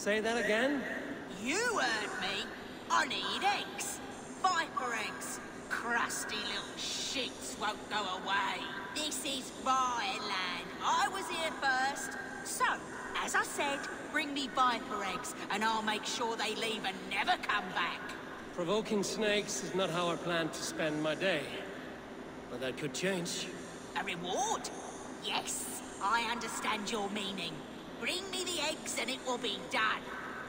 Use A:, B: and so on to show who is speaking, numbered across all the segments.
A: Say that again?
B: You heard me. I need eggs. Viper eggs. Crusty little shits won't go away. This is my land. I was here first. So, as I said, bring me viper eggs, and I'll make sure they leave and never come back.
A: Provoking snakes is not how I plan to spend my day. But that could change.
B: A reward? Yes, I understand your meaning. Bring me the eggs and it will be done.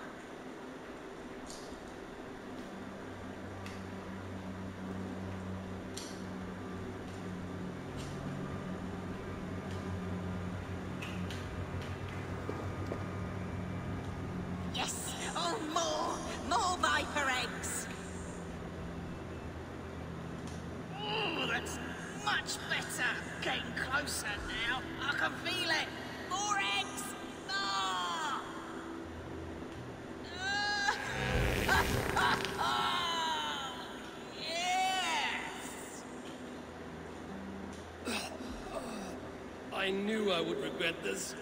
B: Yes! Oh, more viper eggs! Ooh, that's much better. Getting closer now. I can feel it. More eggs! Ah! Yes!
A: I knew I would regret this.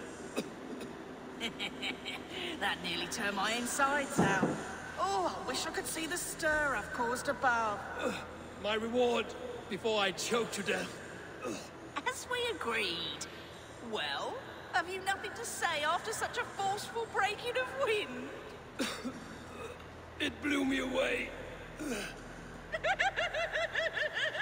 B: That nearly turned my insides out. Oh, I wish I could see the stir I've caused above.
A: My reward, before I choke to death.
B: As we agreed. Well, have you nothing to say after such a forceful breaking of wind?
A: It blew me away.